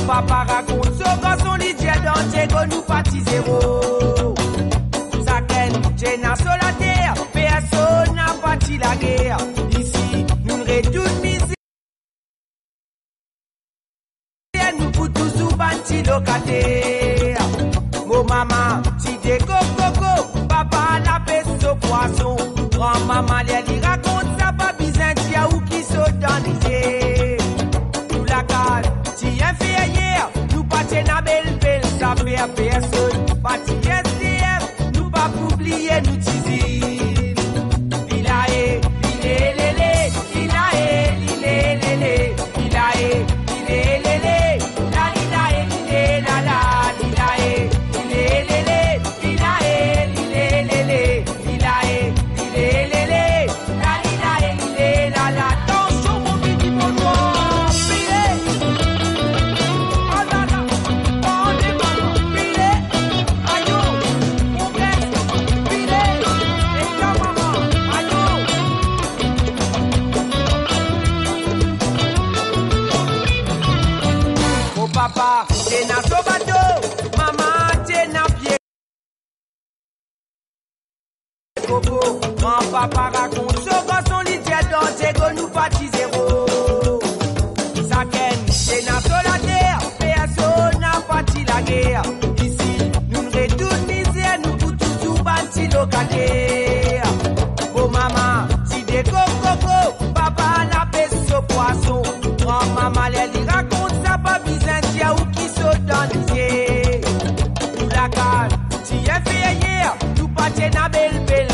papa raconte ce garçon l'idée dans Diego nous parti zéro. Saken, Jenna sur la terre, personne n'a parti la guerre. Ici, nous ne réduisons misère. Nous pour tous bâti locataire. Mon maman, si des coco, papa la peste au poisson. Grand-maman, elle raconte ça, pas besoin de ou qui saute dans l'idée. Nous la cale, si un fait hier, nous partons dans belle, ça fait personne. Parti SDF, nous pas oublier, nous disons. Il a lélé, il a lélé, il a lélé, la la, il a lélé, il a lélé, il a lélé, la la, attention mon petit bonhomme, pilé, oh là là, oh les mamans, pilé, aïe, mon père, pilé, et ta maman, aïe. Mon papa, t'es na so bateau, maman, t'es na pied. Coco, grand papa raconte ce garçon l'idée dans Diego nous parti zéro. Saken, t'es na sur la terre, personne n'a parti la guerre. Ici, nous ne réduisons misère, nous pour toujours bâti locataire. Oh maman, si des coco, papa la peste au poisson. Grand-maman, elle raconte ça, pas besoin de ou qui saute dans l'idée. Nous la cale, si un fait hier, nous partons dans belle,